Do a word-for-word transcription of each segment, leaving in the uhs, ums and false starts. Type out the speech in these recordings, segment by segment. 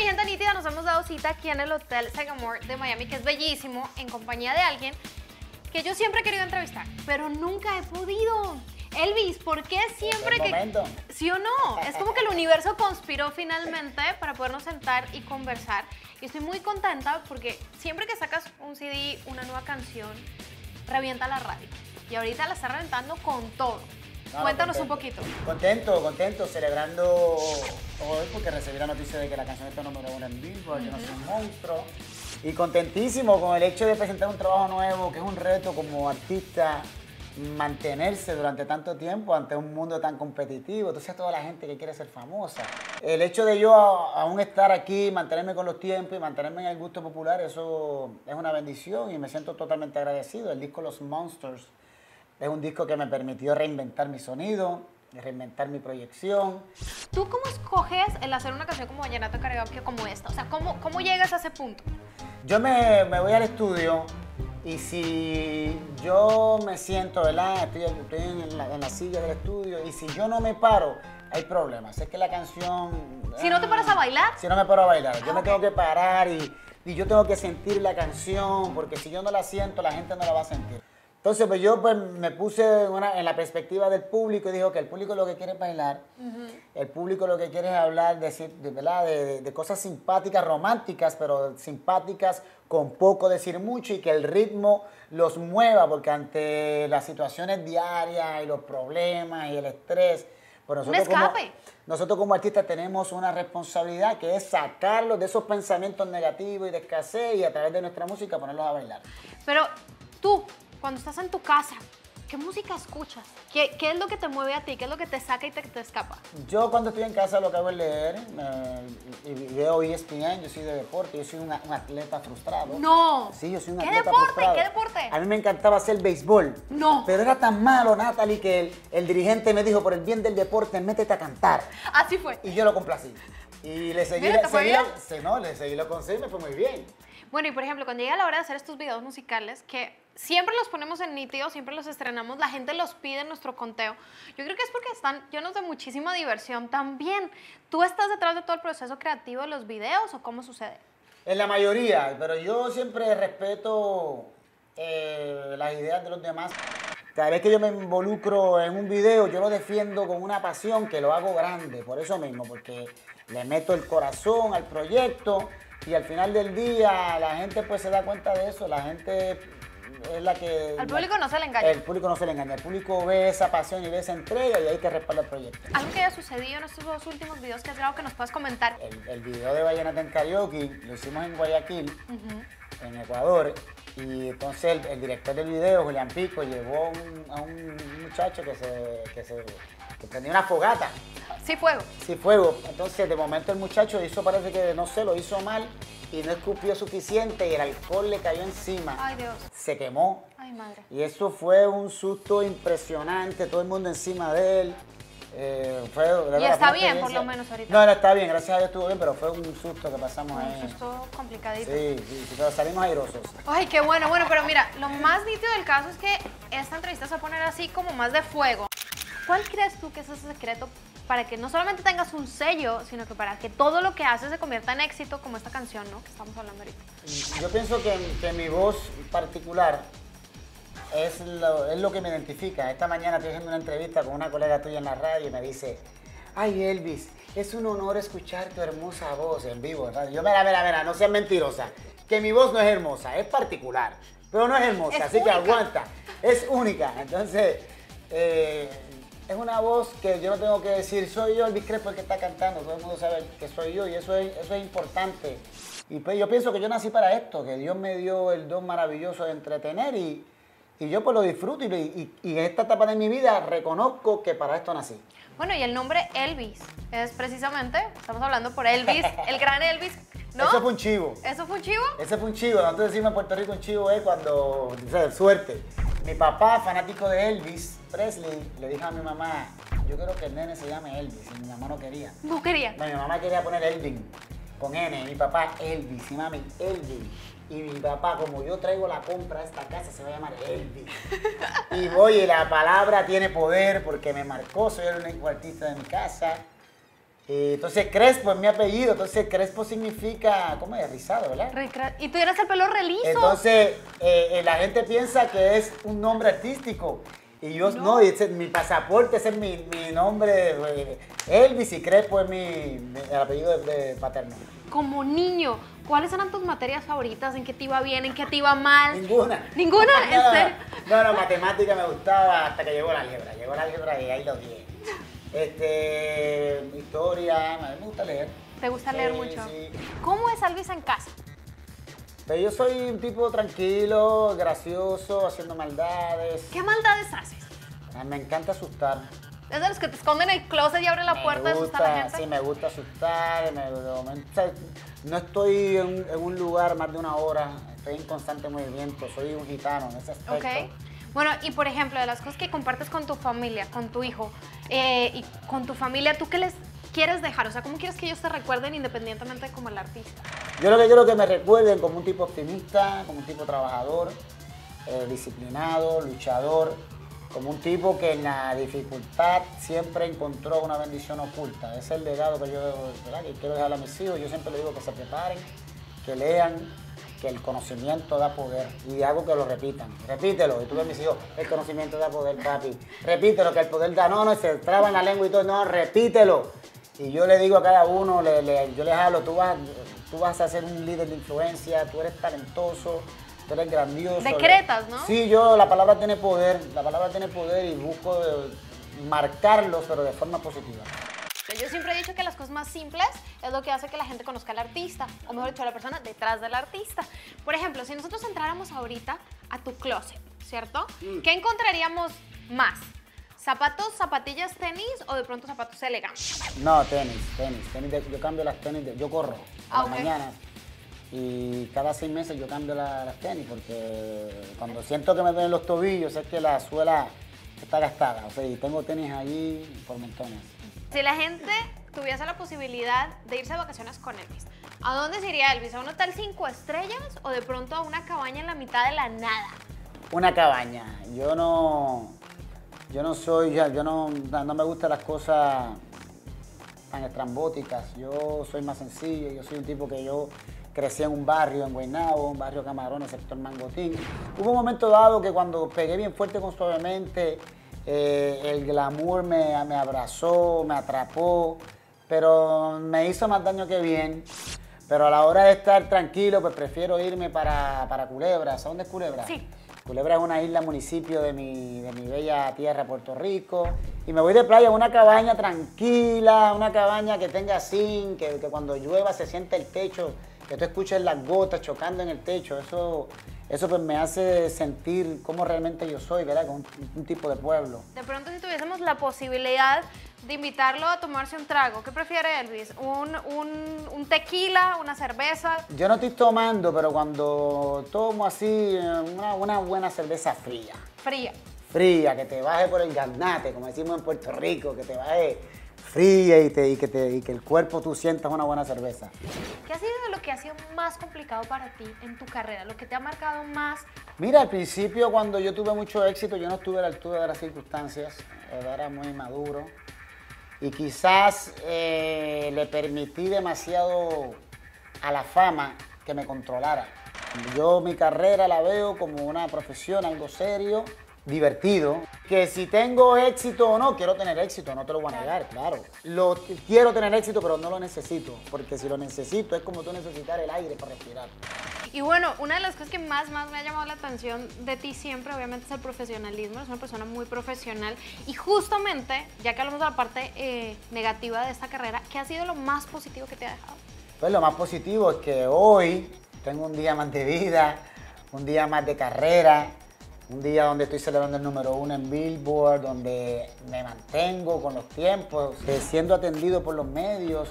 mi gente nítida, nos hemos dado cita aquí en el Hotel Sagamore de Miami, que es bellísimo, en compañía de alguien que yo siempre he querido entrevistar, pero nunca he podido. Elvis, ¿por qué siempre que... momento. ¿Sí o no? Es como que el universo conspiró finalmente para podernos sentar y conversar. Y estoy muy contenta porque siempre que sacas un C D, una nueva canción, revienta la radio. Y ahorita la está reventando con todo. No, Cuéntanos contento. un poquito. Contento, contento, celebrando hoy porque recibí la noticia de que la canción está número uno en Billboard, uh-huh. Yo no soy un monstruo. Y contentísimo con el hecho de presentar un trabajo nuevo, que es un reto como artista, mantenerse durante tanto tiempo ante un mundo tan competitivo. Entonces toda la gente que quiere ser famosa. El hecho de yo aún estar aquí, mantenerme con los tiempos y mantenerme en el gusto popular, eso es una bendición y me siento totalmente agradecido. El disco Los Monsters es un disco que me permitió reinventar mi sonido, reinventar mi proyección. ¿Tú cómo escoges el hacer una canción como Vallenato Karaoke como esta? O sea, ¿cómo, cómo llegas a ese punto? Yo me, me voy al estudio y si yo me siento, ¿verdad? Estoy, estoy en, la, en la silla del estudio y si yo no me paro, hay problemas. Es que la canción... Si no te paras a bailar. Si no me paro a bailar. Yo ah, me okay. tengo que parar y, y yo tengo que sentir la canción porque si yo no la siento, la gente no la va a sentir. Entonces, pues yo pues, me puse una, en la perspectiva del público y dijo que el público lo que quiere es bailar, uh-huh. El público lo que quiere es hablar decir, de, ¿verdad? De, de, de cosas simpáticas, románticas, pero simpáticas, con poco decir mucho y que el ritmo los mueva, porque ante las situaciones diarias y los problemas y el estrés, pues nosotros, un escape. Como, nosotros como artistas tenemos una responsabilidad que es sacarlos de esos pensamientos negativos y de escasez y a través de nuestra música ponerlos a bailar. Pero tú... Cuando estás en tu casa, ¿qué música escuchas? ¿Qué, ¿Qué es lo que te mueve a ti? ¿Qué es lo que te saca y te, te escapa? Yo cuando estoy en casa lo que hago es leer eh, y veo E S P N, yo soy de deporte, yo soy un, un atleta frustrado. No. Sí, yo soy un ¿Qué atleta deporte? frustrado. ¿Qué deporte? A mí me encantaba hacer béisbol. No. Pero era tan malo, Natalie, que el, el dirigente me dijo, por el bien del deporte, métete a cantar. Así fue. Y yo lo complací. Y le seguí, Mira, ¿te fue seguí, bien? sí, no, le seguí lo consejo y me fue muy bien. Bueno, y por ejemplo, cuando llega la hora de hacer estos videos musicales, que siempre los ponemos en nítido, siempre los estrenamos, la gente los pide en nuestro conteo. Yo creo que es porque están llenos de muchísima diversión también. ¿Tú estás detrás de todo el proceso creativo de los videos o cómo sucede? En la mayoría, pero yo siempre respeto eh, las ideas de los demás. Cada vez que yo me involucro en un video, yo lo defiendo con una pasión que lo hago grande, por eso mismo, porque le meto el corazón al proyecto y al final del día la gente pues se da cuenta de eso, la gente es la que... Al público no se le engaña. El público no se le engaña, el público ve esa pasión y ve esa entrega y hay que respaldar el proyecto. Algo que haya sucedido en estos dos últimos videos que has grabado que nos puedas comentar. El, el video de Vallenato en Karaoke lo hicimos en Guayaquil, uh-huh. En Ecuador, y entonces el, el director del video, Julián Pico, llevó un, a un muchacho que se, que se que prendía una fogata. Sí, fuego. Sí, fuego. Entonces, de momento el muchacho hizo, parece que, no sé, lo hizo mal y no escupió suficiente y el alcohol le cayó encima. Ay, Dios. Se quemó. Ay, madre. Y eso fue un susto impresionante, todo el mundo encima de él. Eh, fue, y verdad, está bien, por lo menos ahorita. No, no, está bien, gracias a Dios estuvo bien, pero fue un susto que pasamos un ahí. Un susto complicadito. Sí, sí, sí, pero salimos airosos. Ay, qué bueno, bueno, pero mira, lo más nítido del caso es que esta entrevista se va a poner así como más de fuego. ¿Cuál crees tú que es ese secreto para que no solamente tengas un sello, sino que para que todo lo que haces se convierta en éxito, como esta canción, ¿no?, que estamos hablando ahorita? Yo pienso que, que mi voz particular es lo, es lo que me identifica. Esta mañana estoy haciendo una entrevista con una colega tuya en la radio y me dice, ay, Elvis, es un honor escuchar tu hermosa voz en vivo, ¿verdad? Yo, mira, mira, mira, no seas mentirosa, que mi voz no es hermosa, es particular, pero no es hermosa, es así única. que aguanta, es única. Entonces, eh, es una voz que yo no tengo que decir, soy yo Elvis Crespo el que está cantando, todo el mundo sabe que soy yo y eso es, eso es importante. Y pues yo pienso que yo nací para esto, que Dios me dio el don maravilloso de entretener y, y yo pues lo disfruto y, y, y en esta etapa de mi vida reconozco que para esto nací. Bueno, y el nombre Elvis es precisamente, estamos hablando por Elvis, el gran Elvis, ¿no? Eso fue un chivo. ¿Eso fue un chivo? Ese fue un chivo. Nosotros decimos en Puerto Rico un chivo es cuando, o sea, suerte. Mi papá, fanático de Elvis Presley, le dijo a mi mamá, yo quiero que el nene se llame Elvis, y mi mamá no quería. No quería. No, mi mamá quería poner Elvin, con N, y mi papá Elvis, y mami Elvin. Y mi papá, como yo traigo la compra a esta casa, se va a llamar Elvis. Y oye, la palabra tiene poder porque me marcó, soy el único artista de mi casa. Y entonces Crespo es mi apellido, entonces Crespo significa, ¿cómo es? Rizado, ¿verdad? Recra- Y tú eres el pelo reliso. Entonces eh, eh, la gente piensa que es un nombre artístico. Y yo no, No. y ese es mi pasaporte, ese es mi, mi nombre, eh, Elvis, y Crespo es mi, mi- el apellido de, de paterno. Como niño, ¿cuáles eran tus materias favoritas? ¿En qué te iba bien? ¿En qué te iba mal? Ninguna. ¿Ninguna? ¿En No, serio? No, no, matemática me gustaba hasta que llegó la álgebra. Llegó la álgebra y ahí lo di. Este, historia, a mí me gusta leer. ¿Te gusta Sí, leer mucho? sí. ¿Cómo es Alvis en casa? Pero yo soy un tipo tranquilo, gracioso, haciendo maldades. ¿Qué maldades haces? Ah, me encanta asustar. ¿Es de los que te esconden en el closet y abren la puerta y Me asustan a la gusta, gente? sí, me gusta asustar. Me, de momento, o sea, no estoy en, un- en un lugar más de una hora. Estoy en constante movimiento. Soy un gitano en ese aspecto. Ok. Bueno, y por ejemplo, de las cosas que compartes con tu familia, con tu hijo eh, y con tu familia, ¿tú qué les quieres dejar? O sea, ¿cómo quieres que ellos te recuerden independientemente como el artista? Yo lo que quiero es que me recuerden como un tipo optimista, como un tipo trabajador, eh, disciplinado, luchador, como un tipo que en la dificultad siempre encontró una bendición oculta. Ese es el legado que yo, ¿verdad?, que quiero dejar a mis hijos. Yo siempre les digo que se preparen, que lean, que el conocimiento da poder. Y hago que lo repitan. Repítelo. Y tú ves a mis hijos, el conocimiento da poder, papi. Repítelo, que el poder da. No, no, se traba en la lengua y todo. No, repítelo. Y yo le digo a cada uno, le, le- yo les hablo, tú vas, tú vas a ser un líder de influencia, tú eres talentoso, tú eres grandioso. Decretas, ¿no? Sí, yo, la palabra tiene poder, la palabra tiene poder y busco de- marcarlos, pero de forma positiva. Yo siempre he dicho que las cosas más simples es lo que hace que la gente conozca al artista, o mejor dicho, a la persona detrás del artista. Por ejemplo, si nosotros entráramos ahorita a tu closet, ¿cierto? Mm. ¿Qué encontraríamos más? ¿Zapatos, zapatillas, tenis o de pronto zapatos elegantes? No, tenis, tenis, tenis. de- yo cambio las tenis, de- yo corro a Ah, la ok. mañana y cada seis meses yo cambio la- las tenis porque cuando siento que me duelen los tobillos es que la suela está gastada, o sea, y tengo tenis ahí por montones. Si la gente tuviese la posibilidad de irse de vacaciones con Elvis, ¿a dónde se iría Elvis? ¿A un hotel cinco estrellas o de pronto a una cabaña en la mitad de la nada? Una cabaña, yo no, yo no soy, ya- yo no, no me gustan las cosas tan estrambóticas, yo soy más sencillo, yo soy un tipo que yo crecí en un barrio en Guaynabo, un barrio Camarones, sector Mangotín. Hubo un momento dado que cuando pegué bien fuerte con Suavemente, eh, el glamour me, me abrazó, me atrapó, pero me hizo más daño que bien. Pero a la hora de estar tranquilo, pues prefiero irme para, para Culebra. ¿Sabes dónde es Culebra? Sí. Culebra es una isla, municipio de mi, de mi bella tierra, Puerto Rico. Y me voy de playa a una cabaña tranquila, una cabaña que tenga zinc, que, que cuando llueva se siente el techo, que tú escuches las gotas chocando en el techo. Eso, eso pues me hace sentir cómo realmente yo soy, ¿verdad? Como un, un tipo de pueblo. De pronto, si tuviésemos la posibilidad de invitarlo a tomarse un trago, ¿qué prefiere Elvis? ¿Un, un, un tequila, una cerveza? Yo no estoy tomando, pero cuando tomo así eh, una, una buena cerveza fría. Fría. Fría, que te baje por el garnate, como decimos en Puerto Rico, que te baje fría y, te, y, que, te, y que el cuerpo tú sientas una buena cerveza. ¿Qué ha sido lo que ha sido más complicado para ti en tu carrera? Lo que te ha marcado más. Mira, al principio cuando yo tuve mucho éxito, yo no estuve a la altura de las circunstancias, era muy maduro y quizás eh, le permití demasiado a la fama que me controlara. Yo mi carrera la veo como una profesión, algo serio, divertido, que si tengo éxito o no, quiero tener éxito, no te lo voy a negar, claro. Lo, quiero tener éxito, pero no lo necesito, porque si lo necesito es como tú necesitar el aire para respirar. Y bueno, una de las cosas que más, más me ha llamado la atención de ti siempre, obviamente, es el profesionalismo. Eres una persona muy profesional. Y justamente, ya que hablamos de la parte eh, negativa de esta carrera, ¿qué ha sido lo más positivo que te ha dejado? Pues lo más positivo es que hoy tengo un día más de vida, un día más de carrera, un día donde estoy celebrando el número uno en Billboard, donde me mantengo con los tiempos, eh, siendo atendido por los medios,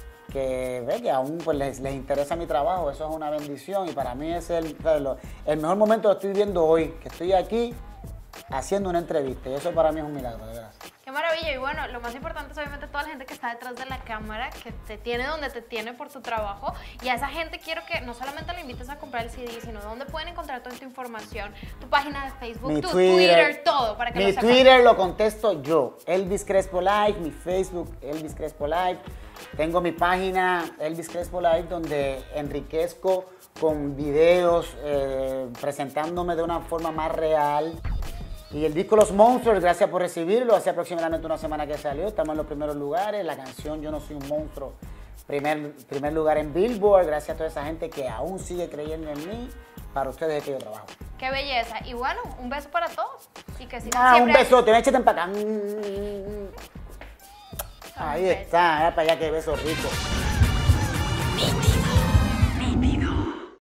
que, ve, que aún pues, les, les interesa mi trabajo, eso es una bendición y para mí es el, el mejor momento que estoy viviendo hoy, que estoy aquí haciendo una entrevista y eso para mí es un milagro, de verdad. Qué Qué maravilla. Y bueno, lo más importante es obviamente toda la gente que está detrás de la cámara, que te tiene donde te tiene por tu trabajo. Y a esa gente quiero que no solamente lo invites a comprar el C D, sino dónde pueden encontrar toda tu información, tu página de Facebook, Mi tu Twitter, Twitter, todo, para que Mi lo sepan. Twitter lo contesto yo, Elvis Crespo Live, mi Facebook, Elvis Crespo Live. Tengo mi página, Elvis Crespo Live, donde enriquezco con videos, eh, presentándome de una forma más real. Y el disco Los Monsters, gracias por recibirlo. Hace aproximadamente una semana que salió. Estamos en los primeros lugares. La canción Yo no soy un monstruo, primer, primer lugar en Billboard. Gracias a toda esa gente que aún sigue creyendo en mí. Para ustedes que yo trabajo. Qué belleza. Y bueno, un beso para todos. Y que sigan Ah, un siempre... besote. Échate para acá. Ahí beso. está. Para allá que beso rico.